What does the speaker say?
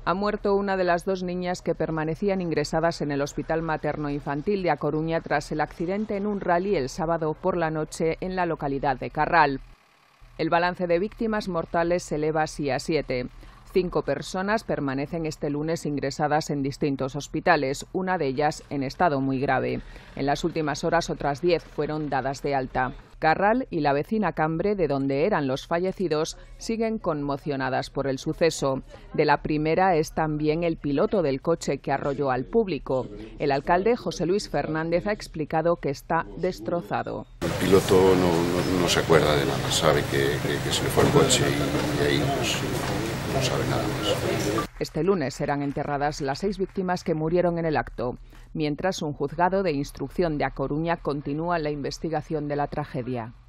Ha muerto una de las dos niñas que permanecían ingresadas en el Hospital Materno-Infantil de A Coruña tras el accidente en un rally el sábado por la noche en la localidad de Carral. El balance de víctimas mortales se eleva así a 7. 5 personas permanecen este lunes ingresadas en distintos hospitales, una de ellas en estado muy grave. En las últimas horas otras 10 fueron dadas de alta. Carral y la vecina Cambre, de donde eran los fallecidos, siguen conmocionadas por el suceso. De la primera es también el piloto del coche que arrolló al público. El alcalde, José Luis Fernández, ha explicado que está destrozado. El piloto no se acuerda de nada, sabe que se le fue el coche y ahí pues, no sabe nada más. Este lunes serán enterradas las 6 víctimas que murieron en el acto, mientras un juzgado de instrucción de A Coruña continúa la investigación de la tragedia.